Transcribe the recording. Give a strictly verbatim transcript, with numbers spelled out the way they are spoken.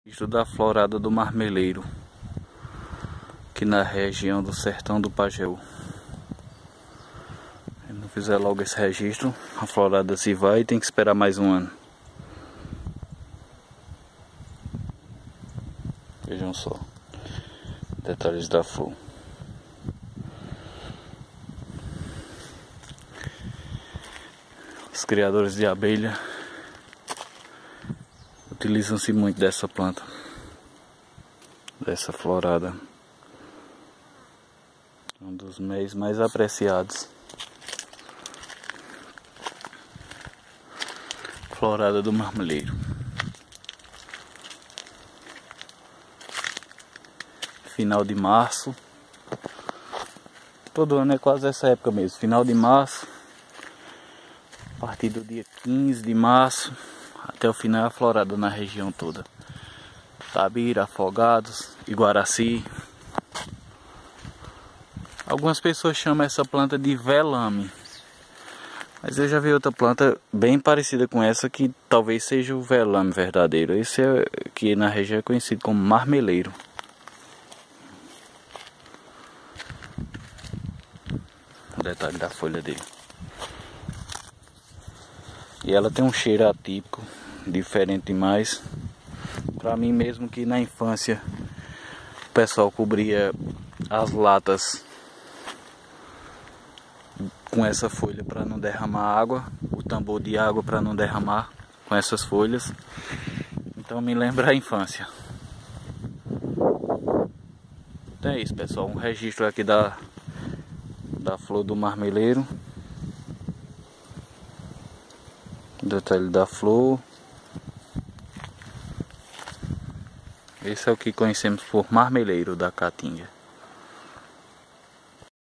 Registro da florada do marmeleiro, aqui na região do sertão do Pajeú. Se não fizer logo esse registro, a florada se vai e tem que esperar mais um ano. Vejam só, detalhes da flor. Os criadores de abelha utilizam-se muito dessa planta, dessa florada. Um dos meios mais apreciados. Florada do marmeleiro. Final de março. Todo ano é quase essa época mesmo. Final de março. A partir do dia quinze de março até o final é a florada na região toda. Tabira, Afogados, Iguaraci. Algumas pessoas chamam essa planta de velame, mas eu já vi outra planta bem parecida com essa que talvez seja o velame verdadeiro. Esse é que na região é conhecido como marmeleiro. O detalhe da folha dele. E ela tem um cheiro atípico, diferente demais. Para mim mesmo, que na infância o pessoal cobria as latas com essa folha para não derramar água, o tambor de água para não derramar com essas folhas. Então me lembra a infância. Então é isso, pessoal, um registro aqui da, da flor do marmeleiro. Detalhe da flor. Esse é o que conhecemos por marmeleiro da caatinga.